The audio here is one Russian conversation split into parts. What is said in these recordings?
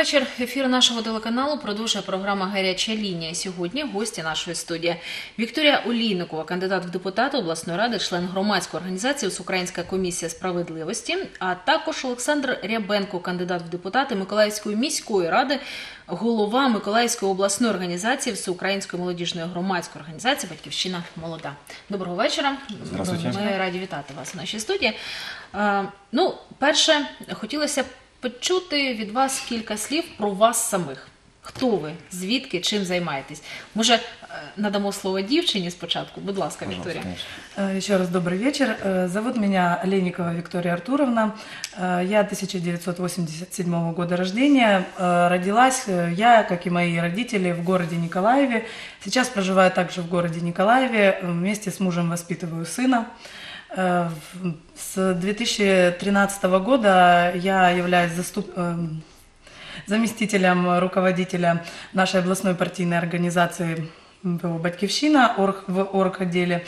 вечір. Ефір нашого телеканалу продовжує програма «Гаряча лінія». Сьогодні гості нашої студії. Вікторія Олійникова, кандидат в депутати обласної ради, член громадської організації «Всеукраїнська комісія справедливості», а також Олександр Рябенко, кандидат в депутати Миколаївської міської ради, голова Миколаївської обласної організації Всеукраїнської молодіжної громадської організації «Батьківщина молода». Доброго вечора. Здравствуйте. Ми раді вітати вас в нашій студії. Перше, хотілося б почути від вас кілька слів про вас самих. Хто ви, звідки, чим займаєтесь? Може, надамо слово дівчині спочатку? Будь ласка, Виктория. Еще раз добрый вечер. Зовут меня Олейникова Виктория Артуровна. Я 1987 года рождения. Родилась я, как и мои родители, в городе Николаеве. Сейчас проживаю также в городе Николаеве. Вместе с мужем воспитываю сына. С 2013 года я являюсь заместителем руководителя нашей областной партийной организации «Батьківщина» в орготделе.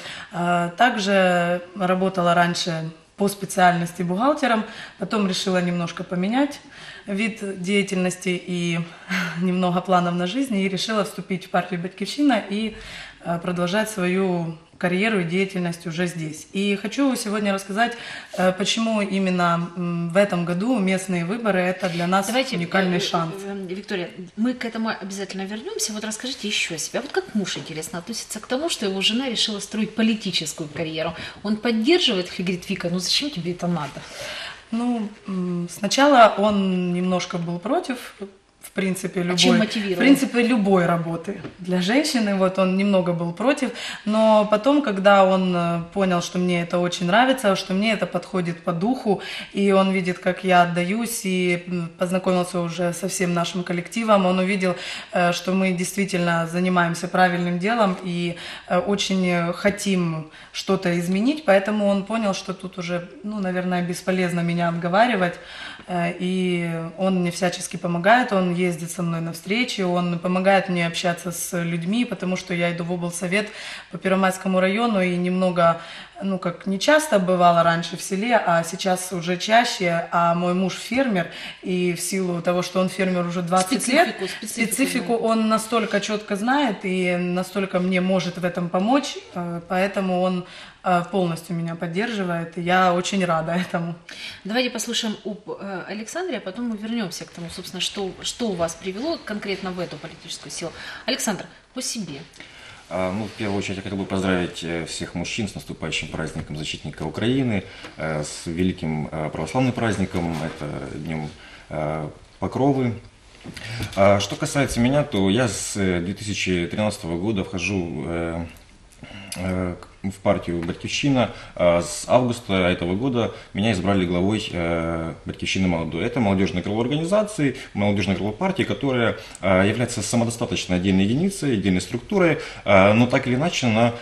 Также работала раньше по специальности бухгалтером, потом решила немножко поменять вид деятельности и немного планов на жизнь, и решила вступить в партию «Батьківщина» и продолжать свою карьеру и деятельность уже здесь. И хочу сегодня рассказать, почему именно в этом году местные выборы – это для нас уникальный шанс. Виктория, мы к этому обязательно вернемся. Вот расскажите еще о себе. Вот как муж, интересно, относится к тому, что его жена решила строить политическую карьеру? Он поддерживает или говорит: Вика, ну зачем тебе это надо? Ну, сначала он немножко был против. В принципе, любой работы для женщины, вот он немного был против, но потом, когда он понял, что мне это очень нравится, что мне это подходит по духу, и он видит, как я отдаюсь, и познакомился уже со всем нашим коллективом, он увидел, что мы действительно занимаемся правильным делом и очень хотим что-то изменить, поэтому он понял, что тут уже, наверное, бесполезно меня отговаривать, и он мне всячески помогает, он ездит со мной на встречи, он помогает мне общаться с людьми, потому что я иду в облсовет по Первомайскому району, и немного, как не часто бывало раньше в селе, а сейчас уже чаще, а мой муж фермер, и в силу того, что он фермер уже 20 лет, специфику он настолько четко знает и настолько мне может в этом помочь, поэтому он полностью меня поддерживает, и я очень рада этому. Давайте послушаем об Александре, а потом мы вернемся к тому, собственно, что у вас привело конкретно в эту политическую силу. Александр, по себе. В первую очередь я хотел бы поздравить всех мужчин с наступающим праздником защитника Украины, с великим православным праздником, это Днем Покровы. Что касается меня, то я с 2013 года вхожу в партию «Батьківщина». С августа этого года меня избрали главой «Батьківщины молодой». Это молодежное крыло организации, молодежное крыло партии, которая является самодостаточной отдельной единицей, отдельной структурой, но так или иначе она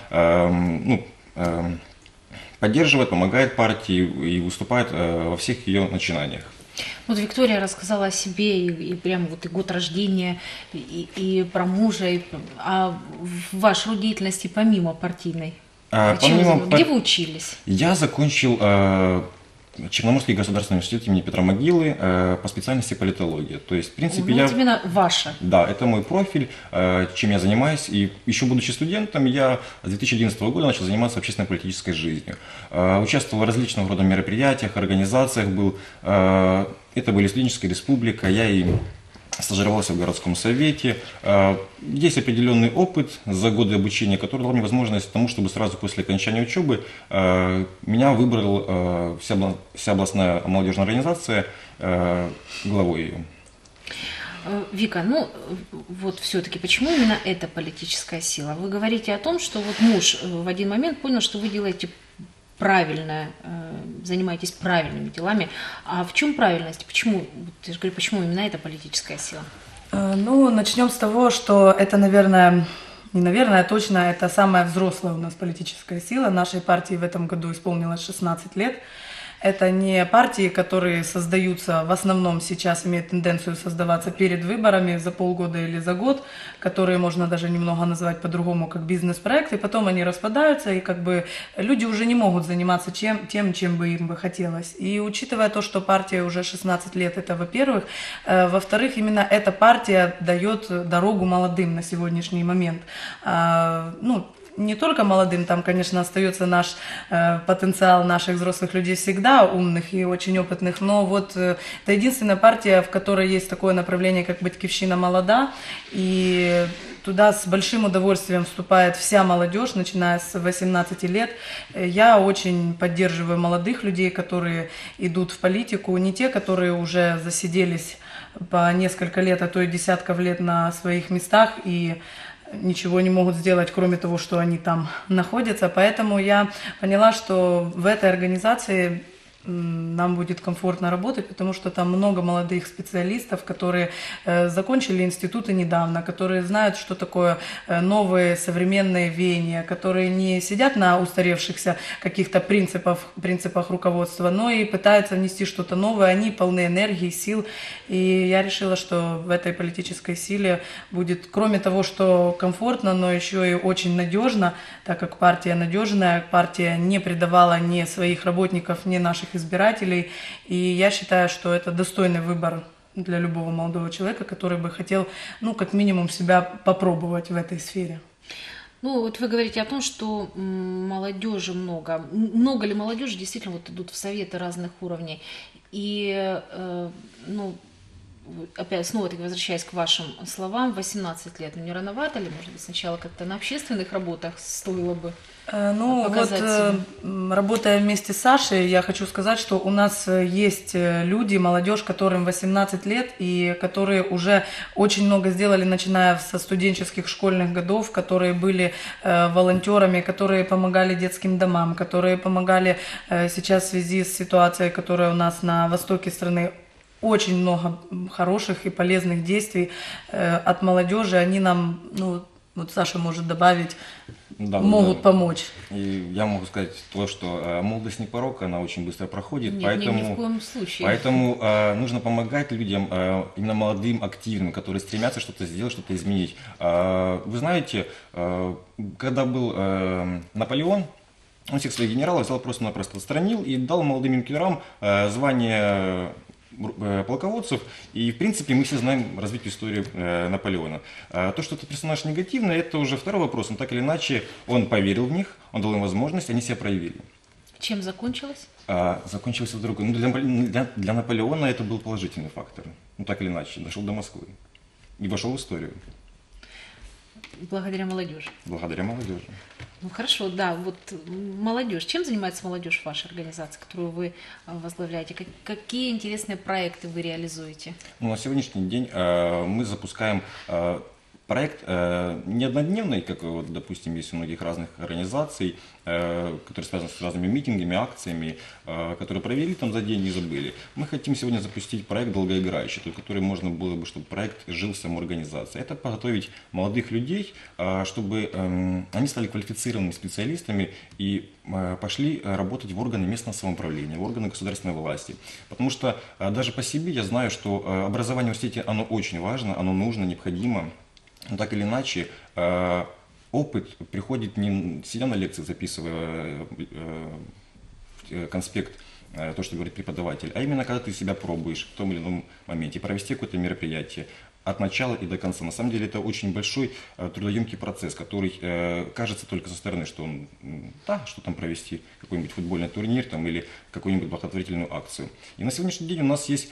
поддерживает, помогает партии и выступает во всех ее начинаниях. Вот Виктория рассказала о себе, и прямо вот и год рождения, и про мужа, а вашу деятельность помимо партийной. Где вы учились? Я закончил Черноморский государственный университет имени Петра Могилы по специальности политология. То есть, в принципе, именно ваша. Да, это мой профиль, чем я занимаюсь. И еще будучи студентом, я с 2011 года начал заниматься общественно-политической жизнью. Участвовал в различного рода мероприятиях, организациях. Это были студенческая республика, я и стажировался в городском совете. Есть определенный опыт за годы обучения, который дал мне возможность тому, чтобы сразу после окончания учебы меня выбрала вся областная молодежная организация главой ее. Вика, вот все-таки почему именно эта политическая сила? Вы говорите о том, что вот муж в один момент понял, что вы делаете правильно, занимаетесь правильными делами. А в чем правильность? Почему именно эта политическая сила? Начнем с того, что это, точно, это самая взрослая у нас политическая сила. Нашей партии в этом году исполнилось 16 лет. это не партии, которые создаются, в основном сейчас имеют тенденцию создаваться перед выборами за полгода или за год, которые можно даже немного назвать по-другому, как бизнес-проекты, потом они распадаются, и как бы люди уже не могут заниматься тем, чем бы им бы хотелось. И учитывая то, что партия уже 16 лет, это во-первых. Во-вторых, именно эта партия дает дорогу молодым на сегодняшний момент. Ну, не только молодым, там, конечно, остается наш потенциал наших взрослых людей всегда, умных и очень опытных, но вот это единственная партия, в которой есть такое направление, как «Батьківщина молода», и туда с большим удовольствием вступает вся молодежь, начиная с 18 лет. Я очень поддерживаю молодых людей, которые идут в политику, не те, которые уже засиделись по несколько лет, а то и десятков лет на своих местах и ничего не могут сделать, кроме того, что они там находятся. Поэтому я поняла, что в этой организации нам будет комфортно работать, потому что там много молодых специалистов, которые закончили институты недавно, которые знают, что такое новые современные веяния, которые не сидят на устаревшихся каких-то принципах руководства, но и пытаются внести что-то новое, они полны энергии, сил. И я решила, что в этой политической силе будет, кроме того, что комфортно, но еще и очень надежно, так как партия надежная, партия не предавала ни своих работников, ни наших избирателей, и я считаю, что это достойный выбор для любого молодого человека, который бы хотел, ну, как минимум, себя попробовать в этой сфере. Ну, вот вы говорите о том, что молодежи много. Много ли молодежи действительно вот идут в советы разных уровней? И, ну, опять снова-таки возвращаясь к вашим словам, 18 лет, ну не рановато ли, может быть, сначала как-то на общественных работах стоило бы показать себя? Работая вместе с Сашей, я хочу сказать, что у нас есть люди, молодежь, которым 18 лет, и которые уже очень много сделали, начиная со студенческих школьных годов, которые были волонтерами, которые помогали детским домам, которые помогали сейчас в связи с ситуацией, которая у нас на востоке страны. Очень много хороших и полезных действий от молодежи. Они нам, ну, вот Саша может добавить, да, могут помочь. И я могу сказать то, что молодость не порок, она очень быстро проходит, Нет, поэтому, ни в коем случае. Поэтому нужно помогать людям, именно молодым, активным, которые стремятся что-то сделать, что-то изменить. Вы знаете, когда был Наполеон, он всех своих генералов взял просто-напросто отстранил и дал молодым юнкерам звание полководцев, и в принципе мы все знаем развитие истории Наполеона. То, что этот персонаж негативный, это уже второй вопрос, но так или иначе он поверил в них, он дал им возможность, они себя проявили. Чем закончилось? Закончилось в другом. Для Наполеона это был положительный фактор, ну так или иначе, дошел до Москвы и вошел в историю. Благодаря молодежи. Благодаря молодежи. Ну хорошо, да, вот молодежь. Чем занимается молодежь в вашей организации, которую вы возглавляете? Какие интересные проекты вы реализуете? Ну, на сегодняшний день мы запускаем проект не однодневный, как, вот, допустим, есть у многих разных организаций, которые связаны с разными митингами, акциями, которые провели там за день и забыли. Мы хотим сегодня запустить проект долгоиграющий, который можно было бы, чтобы проект жил в самоорганизации. Это подготовить молодых людей, чтобы они стали квалифицированными специалистами и пошли работать в органы местного самоуправления, в органы государственной власти. Потому что даже по себе я знаю, что образование в университете, оно очень важно, оно нужно, необходимо. Но так или иначе, опыт приходит не сидя на лекции, записывая конспект, то, что говорит преподаватель, а именно когда ты себя пробуешь в том или ином моменте, провести какое-то мероприятие от начала и до конца. На самом деле это очень большой трудоемкий процесс, который кажется только со стороны, что он, да, что там провести какой-нибудь футбольный турнир там, или какую-нибудь благотворительную акцию. И на сегодняшний день у нас есть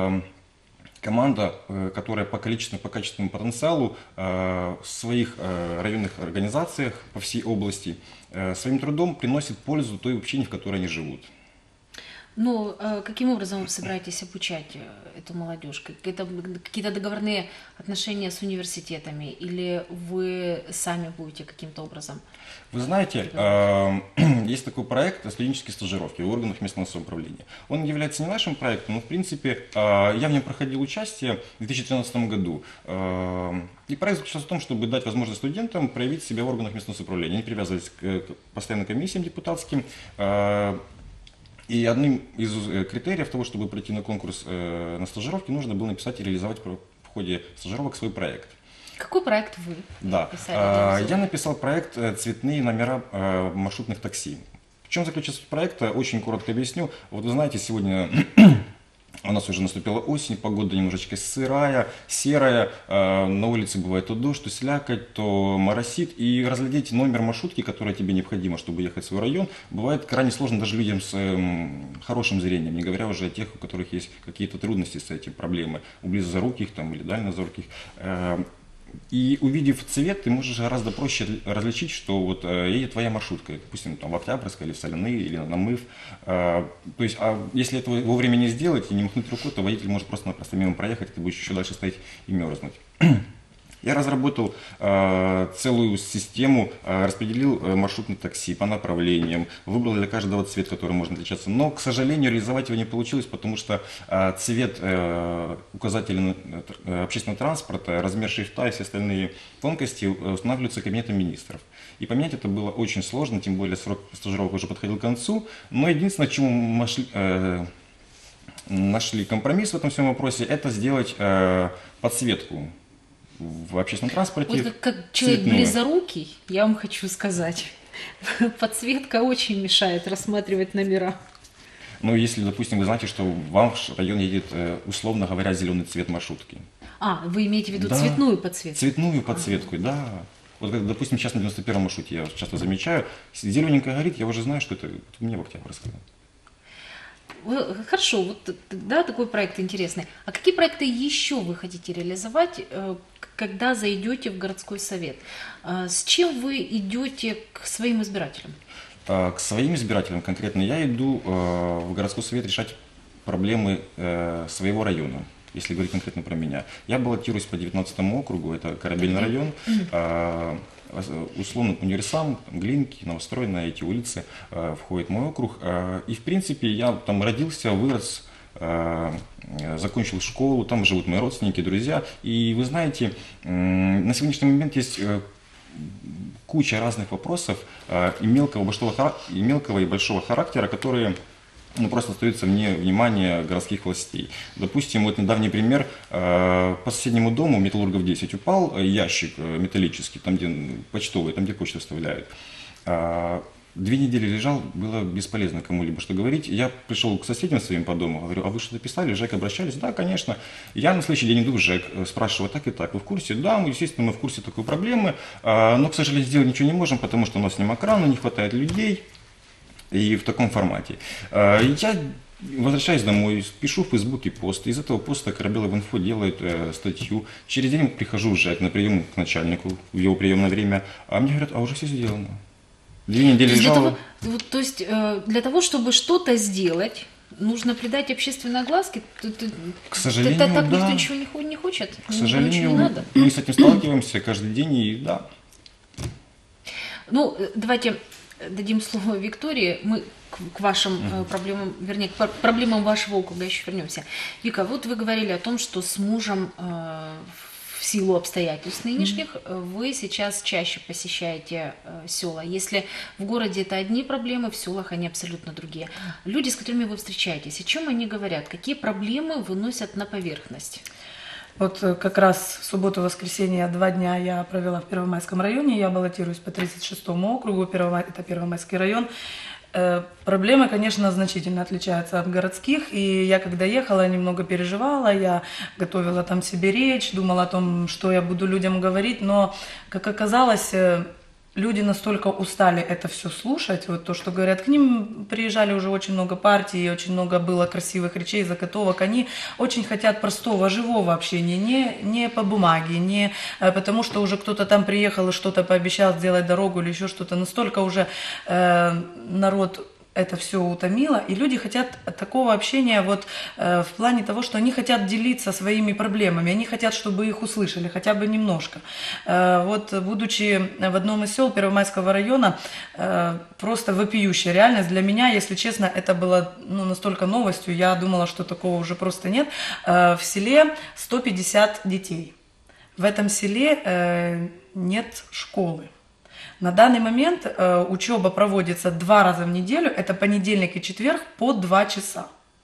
команда, которая по качественному потенциалу в своих районных организациях по всей области своим трудом приносит пользу той общине, в которой они живут. Ну, каким образом вы собираетесь обучать эту молодежь? Какие-то договорные отношения с университетами? Или вы сами будете каким-то образом? Вы знаете, есть такой проект студенческие стажировки в органах местного самоуправления. Он является не нашим проектом, но в принципе я в нем проходил участие в 2013 году. И проект заключался в том, чтобы дать возможность студентам проявить себя в органах местного самоуправления. Они привязывались к постоянным комиссиям депутатским, И одним из критериев того, чтобы пройти на конкурс на стажировки, нужно было написать и реализовать в ходе стажировок свой проект. Какой проект вы написали? Я написал проект «Цветные номера маршрутных такси». В чем заключается проект? Очень коротко объясню. Вот вы знаете, сегодня у нас уже наступила осень, погода немножечко сырая, серая, на улице бывает то дождь, то слякоть, то моросит, и разглядеть номер маршрутки, которая тебе необходима, чтобы ехать в свой район, бывает крайне сложно даже людям с хорошим зрением, не говоря уже о тех, у которых есть какие-то трудности с этим, проблемы, у близоруких там, или дальнозорких. И увидев цвет, ты можешь гораздо проще различить, что вот едет твоя маршрутка, допустим, там, в Октябрьское, или в Соляные, или на Мыв. То есть, если этого вовремя не сделать и не махнуть рукой, то водитель может просто-напросто мимо проехать, ты будешь еще дальше стоять и мерзнуть. Я разработал целую систему, распределил маршрутные такси по направлениям, выбрал для каждого цвет, который можно отличаться. Но, к сожалению, реализовать его не получилось, потому что цвет указателя общественного транспорта, размер шрифта и все остальные тонкости устанавливаются Кабинетом министров. И поменять это было очень сложно, тем более срок стажировок уже подходил к концу. Но единственное, к чему мы нашли компромисс в этом всем вопросе, это сделать подсветку в общественном транспорте. Вот как человек близорукий, я вам хочу сказать, подсветка очень мешает рассматривать номера. Ну, если, допустим, вы знаете, что в ваш район едет, условно говоря, зеленый цвет маршрутки. Вы имеете в виду цветную подсветку? Цветную подсветку, да. Вот, допустим, сейчас на 91-м маршруте я часто замечаю, зелененькая горит, я уже знаю, что это у меня в Октябрьском. Хорошо, вот да, такой проект интересный. А какие проекты еще вы хотите реализовать, когда зайдете в городской совет? С чем вы идете к своим избирателям? К своим избирателям конкретно я иду в городской совет решать проблемы своего района, если говорить конкретно про меня. Я баллотируюсь по 19-му округу, это Корабельный район. Условно Универсам, Глинки, Новостройная, эти улицы входит в мой округ. И в принципе я там родился, вырос, закончил школу, там живут мои родственники, друзья. И вы знаете, на сегодняшний момент есть куча разных вопросов и мелкого и большого характера, которые просто остаются вне внимания городских властей. Допустим, вот недавний пример. По соседнему дому, Металлургов 10, упал ящик металлический, там где почтовый, там где почту вставляют. 2 недели лежал, было бесполезно кому-либо что говорить. Я пришел к соседям своим по дому, говорю, а вы что-то писали, ЖЭК обращались? Да, конечно. Я на следующий день иду в ЖЭК, спрашиваю, так и так, вы в курсе? Да, естественно, мы в курсе такой проблемы, но, к сожалению, сделать ничего не можем, потому что у нас нема крана, не хватает людей. И в таком формате. Я возвращаюсь домой, пишу в Фейсбуке пост. Из этого поста Корабелов инфо делает статью. Через день прихожу в ЖЭК на прием к начальнику в его приемное время. А мне говорят, уже все сделано. 2 недели лежало. То есть для того, чтобы что-то сделать, нужно придать общественной огласке? К сожалению, так да. Никто ничего не хочет? К сожалению, не надо? мы с этим сталкиваемся каждый день, и да. Ну, давайте дадим слово Виктории, мы к вашим проблемам, вернее, к проблемам вашего округа еще вернемся. Вика, вот вы говорили о том, что с мужем в силу обстоятельств нынешних вы сейчас чаще посещаете села. Если в городе это одни проблемы, в селах они абсолютно другие. Люди, с которыми вы встречаетесь, о чем они говорят? Какие проблемы выносят на поверхность? Вот как раз в субботу-воскресенье 2 дня я провела в Первомайском районе, я баллотируюсь по 36-му округу, это Первомайский район. Проблемы, конечно, значительно отличаются от городских, и я когда ехала, немного переживала, я готовила там себе речь, думала о том, что я буду людям говорить, но, как оказалось, люди настолько устали это все слушать, вот то, что говорят, к ним приезжали уже очень много партий, очень много было красивых речей, заготовок, они очень хотят простого, живого общения, не по бумаге, не потому что уже кто-то там приехал и что-то пообещал сделать дорогу или еще что-то, настолько уже народ это все утомило, и люди хотят такого общения вот в плане того, что они хотят делиться своими проблемами, они хотят, чтобы их услышали, хотя бы немножко. Вот будучи в одном из сел Первомайского района, просто вопиющая реальность для меня, если честно, это было настолько новостью, я думала, что такого уже просто нет. В селе 150 детей. В этом селе нет школы. На данный момент учеба проводится 2 раза в неделю, это понедельник и четверг по 2 часа.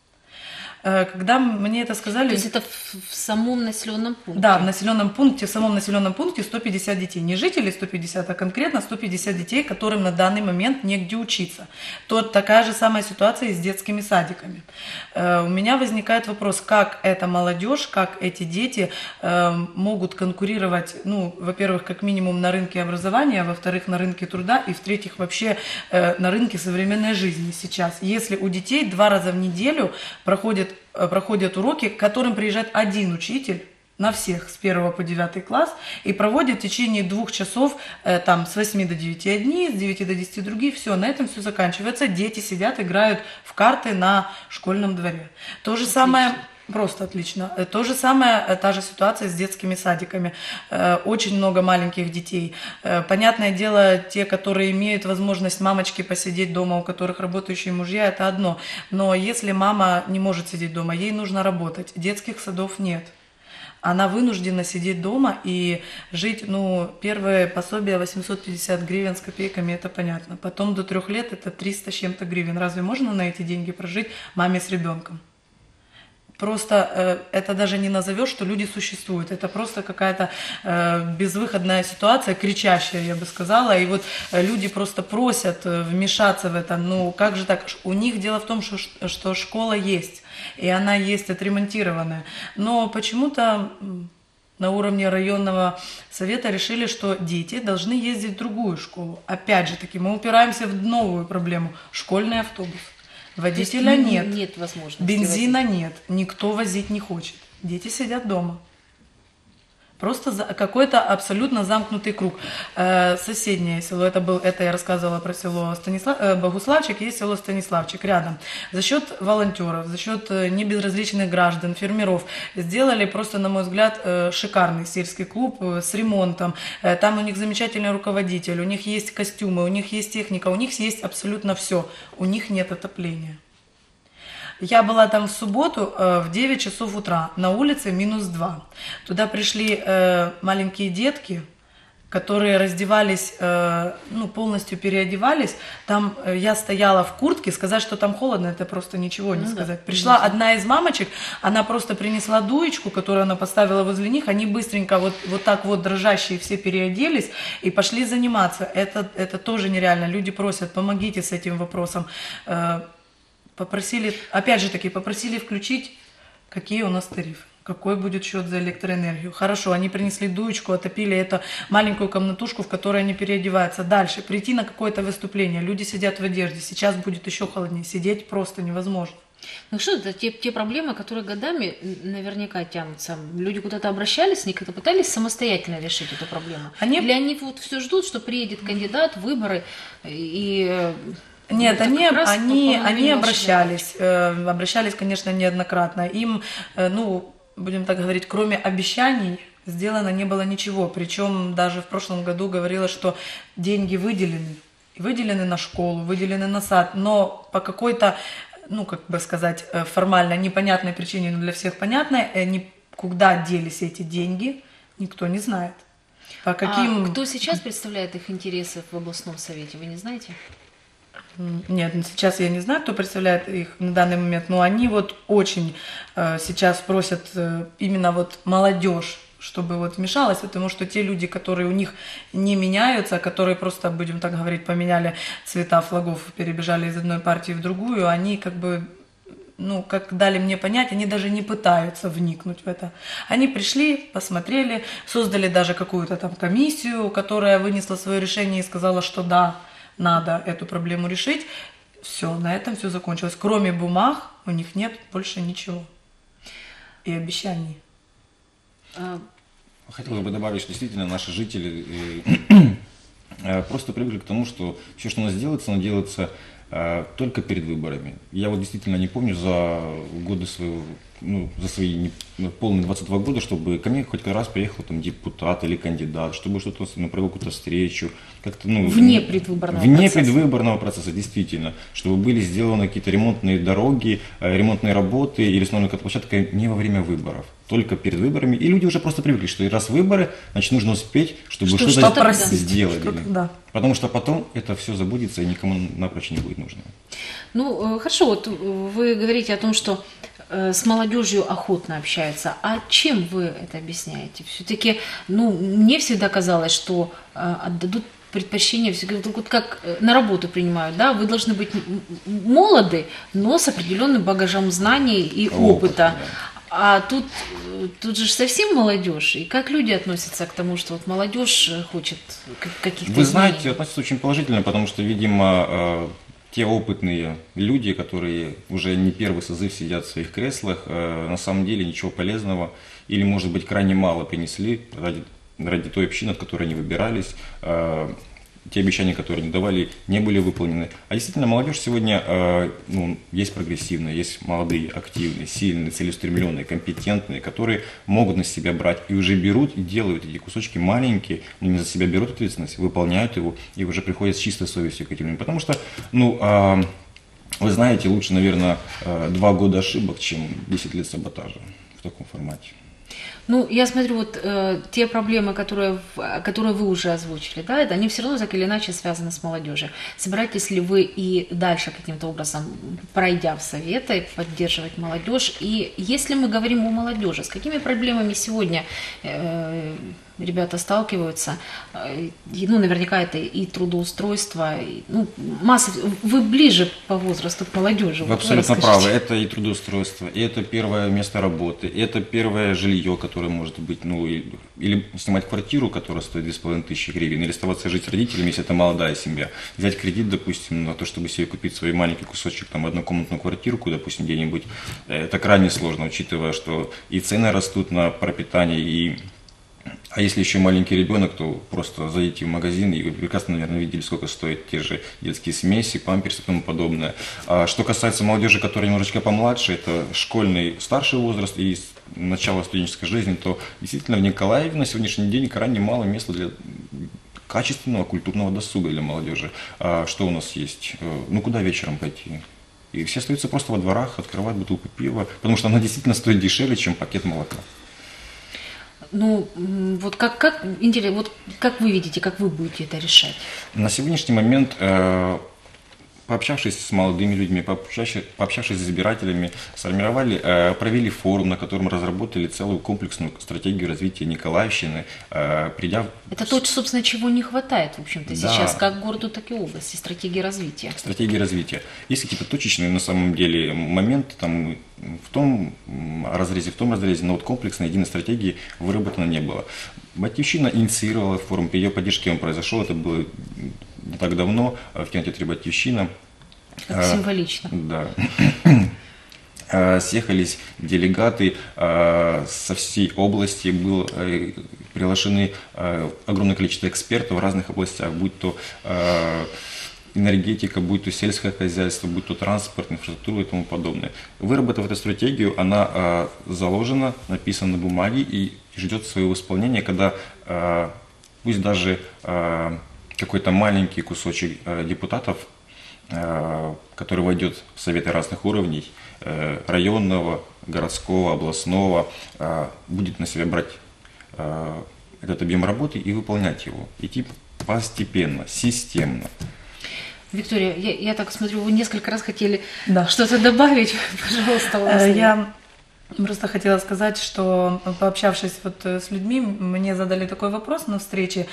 Когда мне это сказали... То есть это в самом населенном пункте? Да, в населенном пункте, в самом населенном пункте 150 детей. Не жителей 150, а конкретно 150 детей, которым на данный момент негде учиться. Такая же самая ситуация и с детскими садиками. У меня возникает вопрос, как эта молодежь, как эти дети могут конкурировать, ну, во-первых, как минимум на рынке образования, во-вторых, на рынке труда, и в-третьих, вообще на рынке современной жизни сейчас. Если у детей 2 раза в неделю проходят уроки, к которым приезжает один учитель на всех с 1 по 9 класс и проводит в течение 2 часов там, с 8 до 9 одни, с 9 до 10 другие, все, на этом все заканчивается, дети сидят, играют в карты на школьном дворе. То же самое... Просто отлично. То же самое, та же ситуация с детскими садиками. Очень много маленьких детей. Понятное дело, те, которые имеют возможность мамочки посидеть дома, у которых работающие мужья, это одно. Но если мама не может сидеть дома, ей нужно работать. Детских садов нет. Она вынуждена сидеть дома и жить, ну, первое пособие 850 гривен с копейками, это понятно. Потом до 3 лет это 300 с чем-то гривен. Разве можно на эти деньги прожить маме с ребенком? Просто это даже не назовешь, что люди существуют. Это просто какая-то безвыходная ситуация, кричащая, я бы сказала. И вот люди просто просят вмешаться в это. Ну, как же так? У них дело в том, что школа есть, и она есть отремонтированная. Но почему-то на уровне районного совета решили, что дети должны ездить в другую школу. Опять же таки, мы упираемся в новую проблему – школьный автобус. Водителя нет, нет возможности бензина возить. Нет, никто возить не хочет. Дети сидят дома. Просто какой-то абсолютно замкнутый круг. Соседнее село, это я рассказывала про село Богуславчик, есть село Станиславчик рядом. За счет волонтеров, за счет небезразличных граждан, фермеров сделали просто, на мой взгляд, шикарный сельский клуб с ремонтом. Там у них замечательный руководитель, у них есть костюмы, у них есть техника, у них есть абсолютно все. У них нет отопления. Я была там в субботу в 9 часов утра, на улице -2. Туда пришли маленькие детки, которые раздевались, ну, полностью переодевались. Там я стояла в куртке, сказать, что там холодно, это просто ничего не сказать. Да, пришла одна из мамочек, она просто принесла дуечку, которую она поставила возле них, они быстренько вот так вот дрожащие все переоделись и пошли заниматься. Это тоже нереально. Люди просят, помогите с этим вопросом. Попросили, опять же таки, попросили включить, какие у нас тарифы, какой будет счет за электроэнергию. Хорошо, они принесли дуечку, отопили эту маленькую комнатушку, в которой они переодеваются. Дальше, прийти на какое-то выступление, люди сидят в одежде, сейчас будет еще холоднее, сидеть просто невозможно. Ну что, это те проблемы, которые годами наверняка тянутся. Люди куда-то обращались, они как-то пытались самостоятельно решить эту проблему? Или они вот все ждут, что приедет кандидат, выборы и... Нет, они обращались, конечно, неоднократно. Им, ну, будем так говорить, кроме обещаний сделано не было ничего. Причем даже в прошлом году говорилось, что деньги выделены на школу, выделены на сад, но по какой-то, ну, как бы сказать, формально непонятной причине, но для всех понятной, куда делись эти деньги, никто не знает. По каким... А кто сейчас представляет их интересы в областном совете, вы не знаете? Нет, сейчас я не знаю, кто представляет их на данный момент, но они вот очень сейчас просят именно вот молодежь, чтобы вот вмешалась, потому что те люди, которые у них не меняются, которые просто, будем так говорить, поменяли цвета флагов, перебежали из одной партии в другую, они как бы, ну, как дали мне понять, они даже не пытаются вникнуть в это. Они пришли, посмотрели, создали даже какую-то там комиссию, которая вынесла свое решение и сказала, что да, надо эту проблему решить. Все, на этом все закончилось. Кроме бумаг у них нет больше ничего. И обещаний. Хотелось бы добавить, что действительно наши жители просто привыкли к тому, что все, что у нас делается, оно делается только перед выборами. Я вот действительно не помню за годы своего, ну, за свои полные 22 года, чтобы ко мне хоть раз приехал там депутат или кандидат, чтобы что-то, ну, провел какую-то встречу. Как-то, ну, вне предвыборного процесса, действительно. Чтобы были сделаны какие-то ремонтные дороги, ремонтные работы или установлена какая-то площадка не во время выборов, только перед выборами. И люди уже просто привыкли, что и раз выборы, значит, нужно успеть, чтобы что-то сделали. Да. Потому что потом это все забудется и никому напрочь не будет нужно. Ну, хорошо, вот вы говорите о том, что с молодежью охотно общаются. А чем вы это объясняете? Все-таки, ну, мне всегда казалось, что отдадут предпочтение, вот как на работу принимают, да, вы должны быть молоды, но с определенным багажом знаний и опыта. Да. А тут же совсем молодежь. И как люди относятся к тому, что вот молодежь хочет каких-то Вы знаете, изменений? относятся очень положительно, потому что, видимо, те опытные люди, которые уже не первый созыв сидят в своих креслах, на самом деле ничего полезного или, может быть, крайне мало принесли ради той общины, от которой они выбирались. Те обещания, которые они давали, не были выполнены. А действительно, молодежь сегодня есть прогрессивная, есть молодые, активные, сильные, целеустремленные, компетентные, которые могут на себя брать и уже берут и делают эти кусочки маленькие, но не за себя берут ответственность, выполняют его и уже приходят с чистой совестью к этим людям. Потому что, вы знаете, лучше, наверное, 2 года ошибок, чем 10 лет саботажа в таком формате. Ну, я смотрю, вот те проблемы, которые вы уже озвучили, да, это они все равно так или иначе связаны с молодежью. Собираетесь ли вы и дальше каким-то образом, пройдя в советы, поддерживать молодежь? И если мы говорим о молодежи, с какими проблемами сегодня ребята сталкиваются? Ну, наверняка это и трудоустройство, масса. Вы ближе по возрасту к молодежи. Вы абсолютно правы. Это и трудоустройство, и это первое место работы, и это первое жилье, которое может быть, или снимать квартиру, которая стоит 2500 гривен, или оставаться жить с родителями, если это молодая семья. Взять кредит, допустим, на то, чтобы себе купить свой маленький кусочек, однокомнатную квартирку, допустим, где-нибудь. Это крайне сложно, учитывая, что и цены растут на пропитание, а если еще маленький ребенок, то просто зайдите в магазин, и вы прекрасно, наверное, видели, сколько стоят те же детские смеси, памперсы и тому подобное. А что касается молодежи, которая немножечко помладше, это школьный старший возраст и начало студенческой жизни, то действительно в Николаеве на сегодняшний день крайне мало места для качественного культурного досуга для молодежи. А что у нас есть? Куда вечером пойти? И все остаются просто во дворах, открывают бутылку пива, потому что она действительно стоит дешевле, чем пакет молока. Вот интересно, вот как вы видите, как вы будете это решать? На сегодняшний момент, пообщавшись с молодыми людьми, пообщавшись с избирателями, провели форум, на котором разработали целую комплексную стратегию развития Николаевщины, придя... Это то, собственно, чего не хватает, в общем-то, Да. Сейчас, как городу, так и области, стратегии развития. Стратегии развития. Есть какие-то точечные, на самом деле, моменты, в том разрезе, но вот комплексной единой стратегии выработано не было. Батьевщина инициировала форум, при ее поддержке он произошел, это было не так давно, в кинотеатре «Батьевщина». Как символично. Да. Съехались делегаты со всей области, было приглашены огромное количество экспертов в разных областях, будь то энергетика, будь то сельское хозяйство, будь то транспорт, инфраструктура и тому подобное. Выработав эту стратегию, она заложена, написана на бумаге и ждет своего исполнения, когда пусть даже какой-то маленький кусочек депутатов, который войдет в советы разных уровней, районного, городского, областного, будет на себя брать этот объем работы и выполнять его. Идти постепенно, системно. Виктория, я так смотрю, вы несколько раз хотели Да. что-то добавить, пожалуйста. у вас Я просто хотела сказать, что пообщавшись с людьми, мне задали такой вопрос на встрече.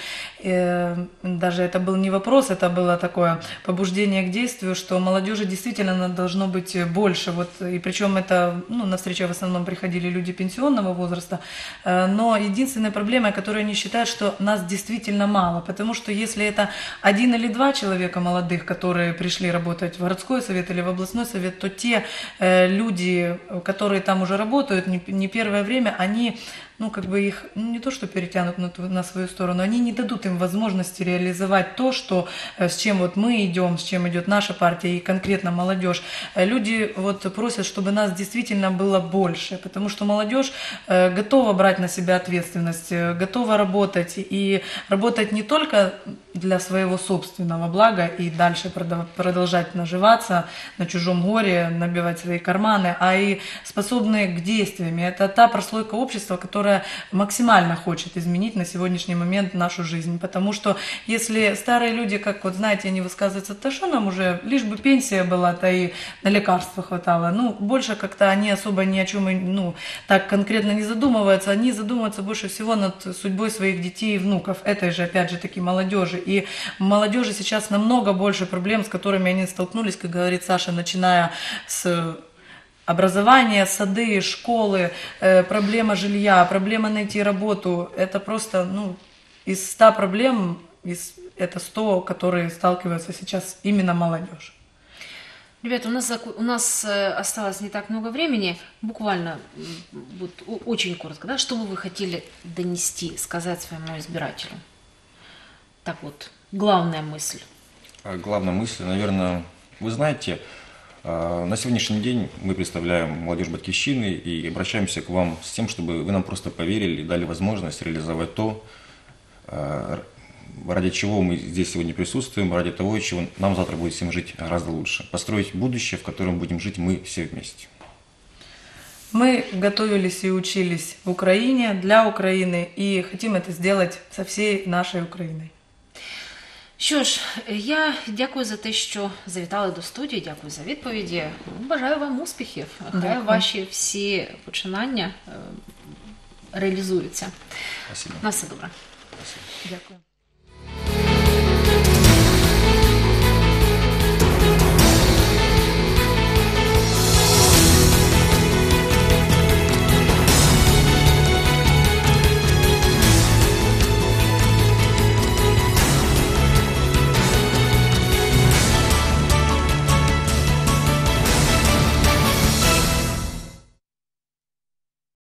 Даже это был не вопрос, это было такое побуждение к действию, что молодежи действительно должно быть больше. И причем это, на встречу в основном приходили люди пенсионного возраста. Но единственная проблема, которую они считают, что нас действительно мало. Потому что если это 1 или 2 человека молодых, которые пришли работать в городской совет или в областной совет, то те люди, которые там уже работают не первое время, они, их не то что перетянут на свою сторону, они не дадут им возможности реализовать то, с чем мы идем, с чем идет наша партия и конкретно молодежь. Люди просят, чтобы нас действительно было больше, потому что молодежь готова брать на себя ответственность, готова работать и работать не только для своего собственного блага и дальше продолжать наживаться на чужом горе, набивать свои карманы, а и способные к действиям. Это та прослойка общества, которая максимально хочет изменить на сегодняшний момент нашу жизнь. Потому что если старые люди, как вот знаете, они высказываются, да что нам уже, лишь бы пенсия была, то и на лекарства хватало. Ну, больше как-то они особо ни о чем, ну, так конкретно не задумываются. Они задумываются больше всего над судьбой своих детей и внуков. Этой же, опять же, таки молодежи. И у молодежи сейчас намного больше проблем, с которыми они столкнулись, как говорит Саша, начиная с образования, сады, школы, проблема жилья, проблема найти работу. Это просто, ну, из 100 проблем, это 100, которые сталкиваются сейчас именно молодежь. Ребята, у нас осталось не так много времени, буквально вот, очень коротко, да, что бы вы хотели донести, сказать своему избирателю? Так вот, главная мысль. Главная мысль, наверное, вы знаете, на сегодняшний день мы представляем молодежь Батьківщины и обращаемся к вам с тем, чтобы вы нам просто поверили и дали возможность реализовать то, ради чего мы здесь сегодня присутствуем, ради того, чего нам завтра будет всем жить гораздо лучше. Построить будущее, в котором будем жить мы все вместе. Мы готовились и учились в Украине, для Украины, и хотим это сделать со всей нашей Украиной. Що ж, я дякую за те, що завітали до студії, дякую за відповіді. Бажаю вам успіхів. Хай ваші всі починання реалізуються. Спасибо. На все добре. Спасибо. Дякую.